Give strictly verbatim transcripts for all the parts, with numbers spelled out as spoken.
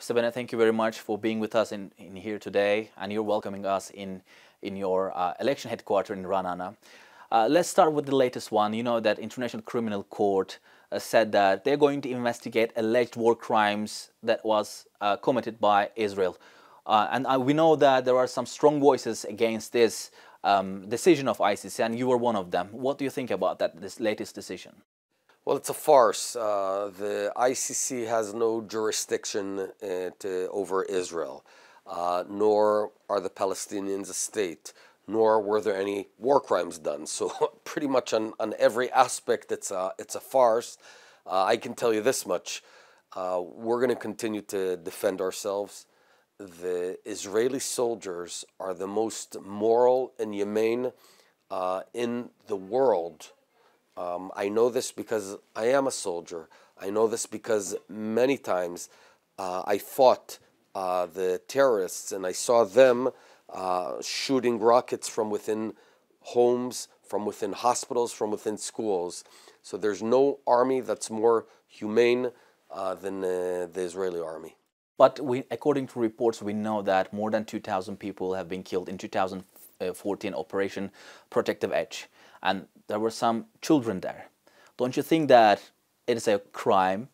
Mister Bennett, thank you very much for being with us in, in here today, and you're welcoming us in, in your uh, election headquarters in Ranana. Uh, let's start with the latest one. You know that International Criminal Court uh, said that they're going to investigate alleged war crimes that was uh, committed by Israel. Uh, and uh, we know that there are some strong voices against this um, decision of I C C, and you were one of them. What do you think about that, this latest decision? Well, it's a farce. Uh, the I C C has no jurisdiction uh, to, over Israel, uh, nor are the Palestinians a state, nor were there any war crimes done. So pretty much on, on every aspect, it's a, it's a farce. Uh, I can tell you this much. Uh, we're going to continue to defend ourselves. The Israeli soldiers are the most moral and humane uh, in the world. Um, I know this because I am a soldier. I know this because many times uh, I fought uh, the terrorists and I saw them uh, shooting rockets from within homes, from within hospitals, from within schools. So there's no army that's more humane uh, than uh, the Israeli army. But we, according to reports, we know that more than two thousand people have been killed in two thousand fourteen Operation Protective Edge. And there were some children there. Don't you think that it is a crime?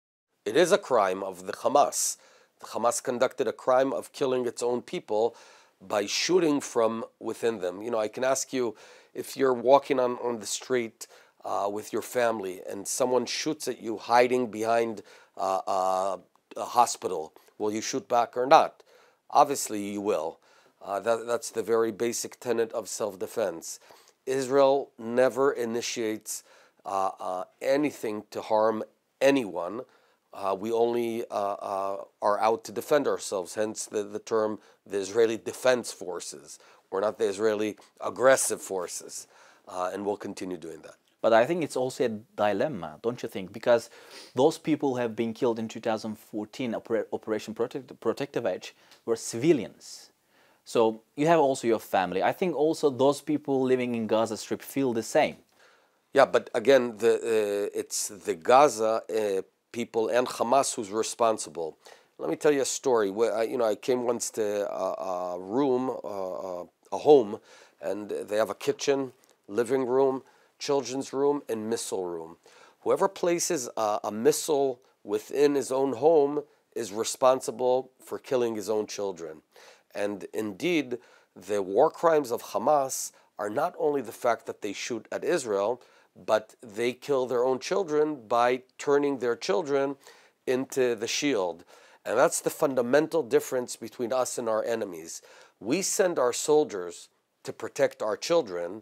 It is a crime of the Hamas. The Hamas conducted a crime of killing its own people by shooting from within them. You know, I can ask you, if you're walking on, on the street uh, with your family and someone shoots at you hiding behind uh, uh, a hospital, will you shoot back or not? Obviously you will. Uh, that, that's the very basic tenet of self-defense. Israel never initiates uh, uh, anything to harm anyone. Uh, we only uh, uh, are out to defend ourselves, hence the, the term the Israeli Defense Forces. We're not the Israeli aggressive forces, uh, and we'll continue doing that. But I think it's also a dilemma, don't you think? Because those people who have been killed in two thousand fourteen Oper Operation Protect Protective Edge were civilians. So you have also your family. I think also those people living in Gaza Strip feel the same. Yeah, but again, the, uh, it's the Gaza uh, people and Hamas who's responsible. Let me tell you a story. Where I, you know, I came once to a, a room, uh, a home, and they have a kitchen, living room, children's room, and missile room. Whoever places a, a missile within his own home is responsible for killing his own children. And indeed, the war crimes of Hamas are not only the fact that they shoot at Israel, but they kill their own children by turning their children into the shield. And that's the fundamental difference between us and our enemies. We send our soldiers to protect our children.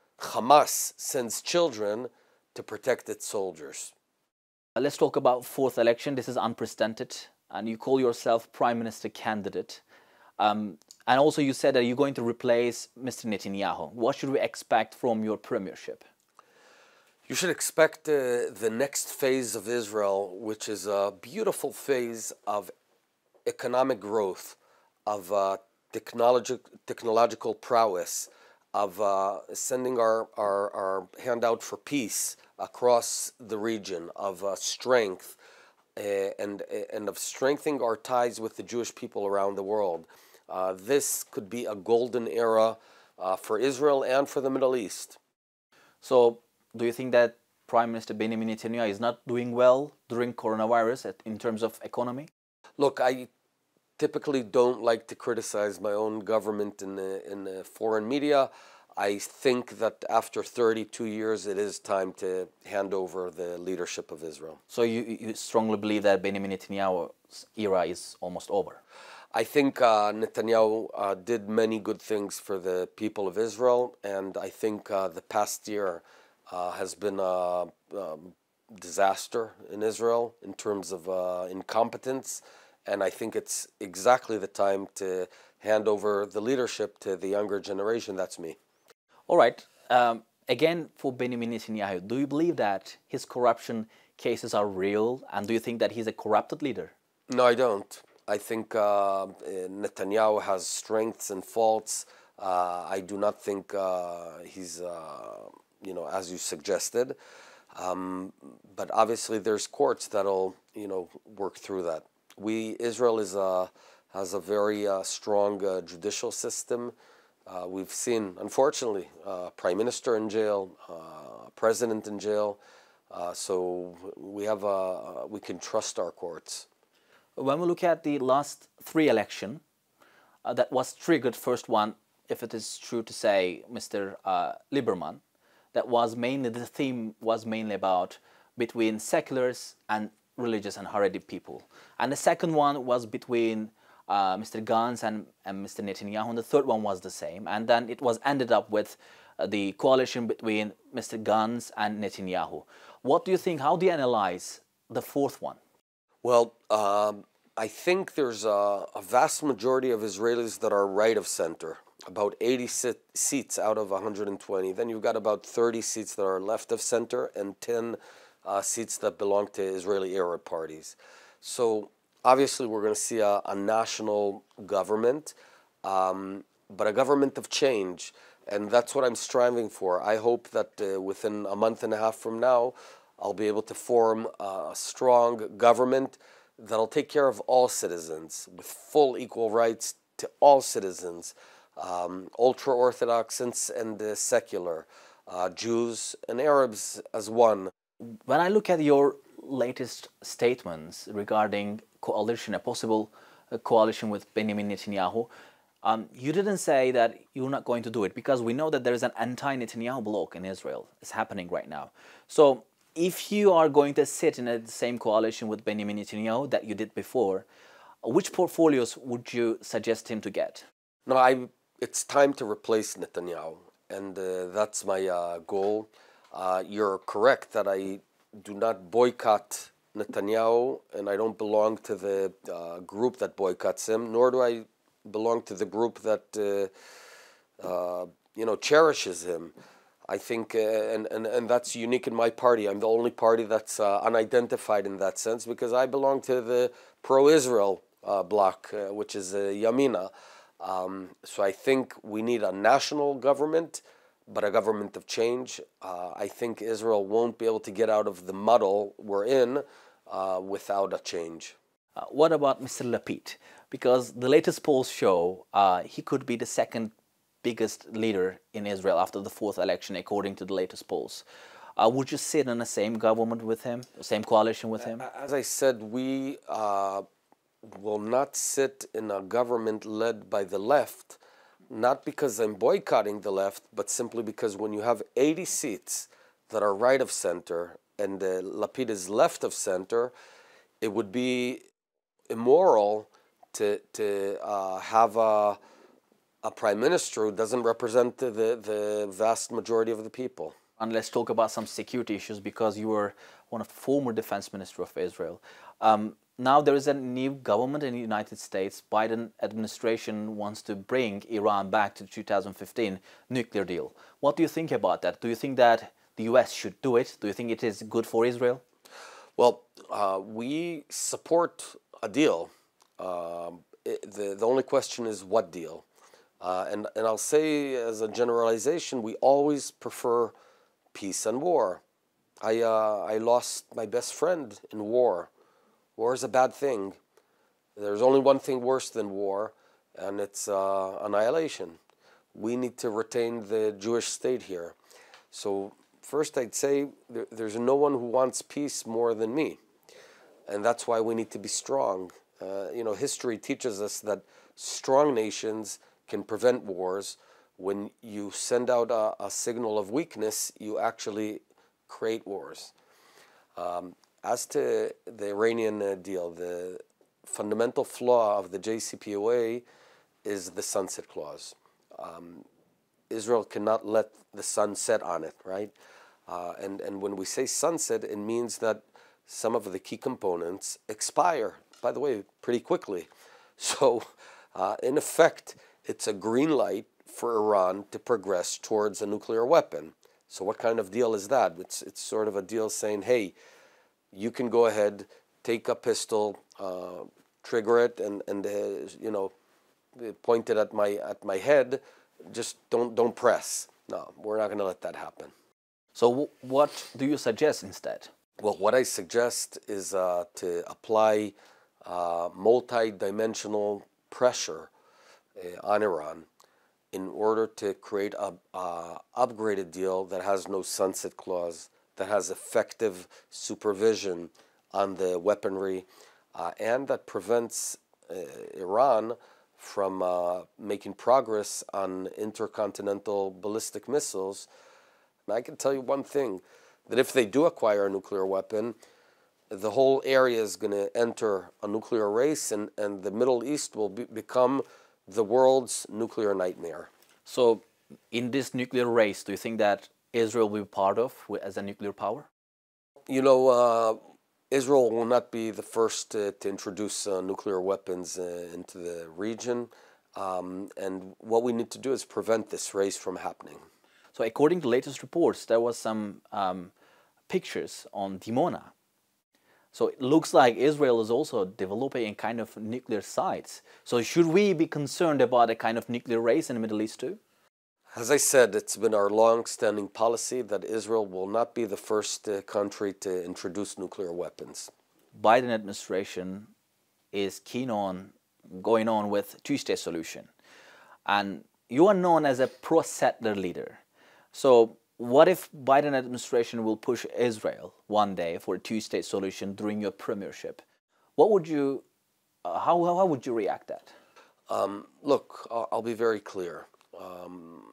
Hamas sends children to protect its soldiers. Let's talk about fourth election. This is unprecedented, and you call yourself Prime Minister candidate. Um, and also you said that you're going to replace Mister Netanyahu. What should we expect from your premiership? You should expect uh, the next phase of Israel, which is a beautiful phase of economic growth, of uh, technologi technological prowess, of uh, sending our, our, our hand out for peace across the region, of uh, strength, uh, and, and of strengthening our ties with the Jewish people around the world. Uh, this could be a golden era uh, for Israel and for the Middle East. So, do you think that Prime Minister Benjamin Netanyahu is not doing well during coronavirus at, in terms of economy? Look, I typically don't like to criticize my own government in the, in the foreign media. I think that after thirty-two years, it is time to hand over the leadership of Israel. So you, you strongly believe that Benjamin Netanyahu's era is almost over? I think uh, Netanyahu uh, did many good things for the people of Israel, and I think uh, the past year uh, has been a um, disaster in Israel in terms of uh, incompetence, and I think it's exactly the time to hand over the leadership to the younger generation. That's me. All right. Um, again, for Benjamin Netanyahu, do you believe that his corruption cases are real, and do you think that he's a corrupted leader? No, I don't. I think uh, Netanyahu has strengths and faults. Uh, I do not think uh, he's, uh, you know, as you suggested. Um, but obviously there's courts that'll, you know, work through that. We Israel is a, has a very uh, strong uh, judicial system. Uh, we've seen, unfortunately, uh, prime minister in jail, uh, president in jail. Uh, so we have a, we can trust our courts. When we look at the last three election, uh, that was triggered, first one, if it is true to say, Mister Uh, Lieberman, that was mainly, the theme was mainly about between seculars and religious and Haredi people. And the second one was between uh, Mister Gantz and, and Mister Netanyahu, and the third one was the same. And then it was ended up with uh, the coalition between Mister Gantz and Netanyahu. What do you think, how do you analyze the fourth one? Well, um, I think there's a, a vast majority of Israelis that are right of center, about eighty sit, seats out of one hundred twenty. Then you've got about thirty seats that are left of center and ten uh, seats that belong to Israeli Arab parties. So obviously we're going to see a, a national government, um, but a government of change. And that's what I'm striving for. I hope that uh, within a month and a half from now, I'll be able to form a strong government that'll take care of all citizens with full equal rights to all citizens, um, ultra-Orthodox and, and uh, secular, uh, Jews and Arabs as one. When I look at your latest statements regarding coalition, a possible uh, coalition with Benjamin Netanyahu, um, you didn't say that you're not going to do it, because we know that there is an anti-Netanyahu bloc in Israel. It's happening right now. So if you are going to sit in the same coalition with Benjamin Netanyahu that you did before, which portfolios would you suggest him to get? No, I, it's time to replace Netanyahu, and uh, that's my uh, goal. Uh, you're correct that I do not boycott Netanyahu, and I don't belong to the uh, group that boycotts him, nor do I belong to the group that uh, uh, you know, cherishes him. I think, uh, and, and, and that's unique in my party. I'm the only party that's uh, unidentified in that sense, because I belong to the pro-Israel uh, bloc, uh, which is uh, Yamina. Um, so I think we need a national government, but a government of change. Uh, I think Israel won't be able to get out of the muddle we're in uh, without a change. Uh, what about Mister Lapid? Because the latest polls show uh, he could be the second biggest leader in Israel after the fourth election, according to the latest polls. Uh, would you sit in the same government with him, same coalition with him? As I said, we uh, will not sit in a government led by the left, not because I'm boycotting the left, but simply because when you have eighty seats that are right of center and uh, Lapid is left of center, it would be immoral to, to uh, have a a prime minister who doesn't represent the, the vast majority of the people. And let's talk about some security issues, because you were one of the former defense minister of Israel. Um, now there is a new government in the United States. Biden administration wants to bring Iran back to the two thousand fifteen nuclear deal. What do you think about that? Do you think that the U S should do it? Do you think it is good for Israel? Well, uh, we support a deal. Uh, it, the, the only question is what deal? Uh, and, and I'll say as a generalization, we always prefer peace and war. I, uh, I lost my best friend in war. War is a bad thing. There's only one thing worse than war, and it's uh, annihilation. We need to retain the Jewish state here. So first I'd say there, there's no one who wants peace more than me. And that's why we need to be strong. Uh, you know, history teaches us that strong nations can prevent wars. When you send out a, a signal of weakness, you actually create wars. Um, as to the Iranian uh, deal, the fundamental flaw of the J C P O A is the sunset clause. Um, Israel cannot let the sun set on it, right? Uh, and, and when we say sunset, it means that some of the key components expire, by the way, pretty quickly. So, uh, in effect, it's a green light for Iran to progress towards a nuclear weapon. So what kind of deal is that? It's, it's sort of a deal saying, hey, you can go ahead, take a pistol, uh, trigger it, and, and uh, you know, point it at my, at my head. Just don't, don't press. No, we're not going to let that happen. So what do you suggest instead? Well, what I suggest is uh, to apply uh, multi-dimensional pressure uh, on Iran in order to create a uh, upgraded deal that has no sunset clause, that has effective supervision on the weaponry, uh, and that prevents uh, Iran from uh, making progress on intercontinental ballistic missiles. And I can tell you one thing, that if they do acquire a nuclear weapon, the whole area is going to enter a nuclear race, and, and the Middle East will be, become the world's nuclear nightmare. So in this nuclear race, do you think that Israel will be part of as a nuclear power? You know, uh, Israel will not be the first uh, to introduce uh, nuclear weapons uh, into the region. Um, and what we need to do is prevent this race from happening. So according to latest reports, there was some um, pictures on Dimona. So it looks like Israel is also developing a kind of nuclear sites. So should we be concerned about a kind of nuclear race in the Middle East too? As I said, it's been our long-standing policy that Israel will not be the first uh, country to introduce nuclear weapons. Biden administration is keen on going on with two-state solution. And you are known as a pro-settler leader. So what if Biden administration will push Israel one day for a two-state solution during your premiership? What would you, uh, how, how would you react to that? Um, look, I'll, I'll be very clear. Um,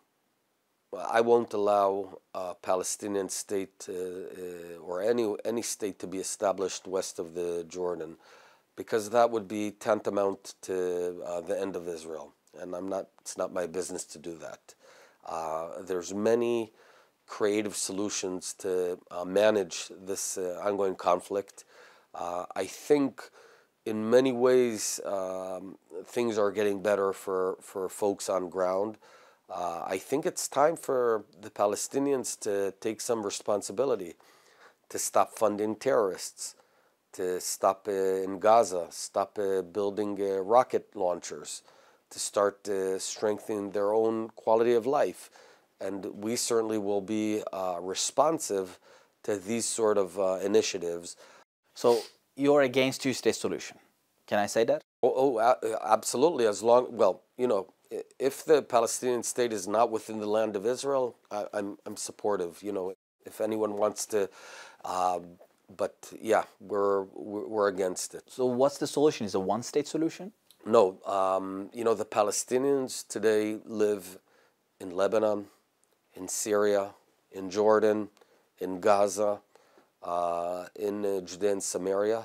I won't allow a Palestinian state uh, uh, or any any state to be established west of the Jordan, because that would be tantamount to uh, the end of Israel, and I'm not. It's not my business to do that. Uh, there's many creative solutions to uh, manage this uh, ongoing conflict. Uh, I think in many ways um, things are getting better for, for folks on ground. Uh, I think it's time for the Palestinians to take some responsibility, to stop funding terrorists, to stop uh, in Gaza, stop uh, building uh, rocket launchers, to start uh, strengthening their own quality of life. And we certainly will be uh, responsive to these sort of uh, initiatives. So you're against two-state solution. Can I say that? Oh, oh, absolutely. As long, well, you know, if the Palestinian state is not within the land of Israel, I, I'm I'm supportive. You know, if anyone wants to, uh, but yeah, we're we're against it. So what's the solution? Is it a one-state solution? No, um, you know, the Palestinians today live in Lebanon, in Syria, in Jordan, in Gaza, uh, in uh, Judea and Samaria.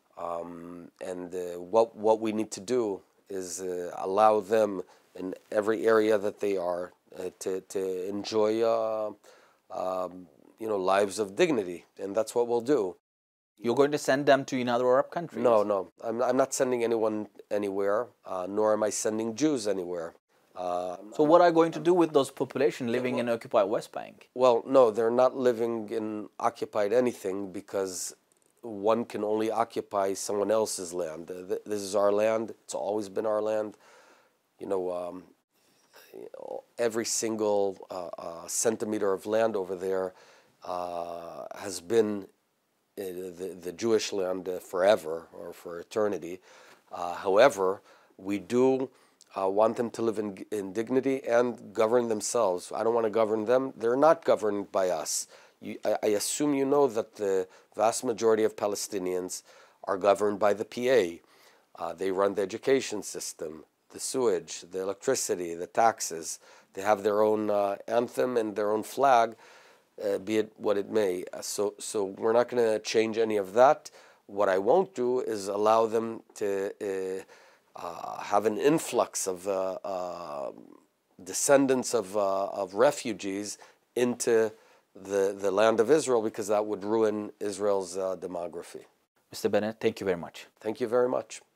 Um, and uh, what, what we need to do is uh, allow them in every area that they are uh, to, to enjoy uh, um, you know, lives of dignity. And that's what we'll do. You're going to send them to another Arab country? No, no. I'm, I'm not sending anyone anywhere, uh, nor am I sending Jews anywhere. Uh, so what are you going to do with those population living well, in occupied West Bank? Well, no, they're not living in occupied anything, because one can only occupy someone else's land. This is our land. It's always been our land. You know, um, every single uh, uh, centimeter of land over there uh, has been uh, the, the Jewish land uh, forever, or for eternity. Uh, however, we do Uh, want them to live in, in dignity and govern themselves. I don't want to govern them. They're not governed by us. You, I, I assume you know that the vast majority of Palestinians are governed by the P A. Uh, they run the education system, the sewage, the electricity, the taxes. They have their own uh, anthem and their own flag, uh, be it what it may. Uh, so, so we're not going to change any of that. What I won't do is allow them to Uh, Uh, have an influx of uh, uh, descendants of, uh, of refugees into the, the land of Israel, because that would ruin Israel's uh, demography. Mister Bennett, thank you very much. Thank you very much.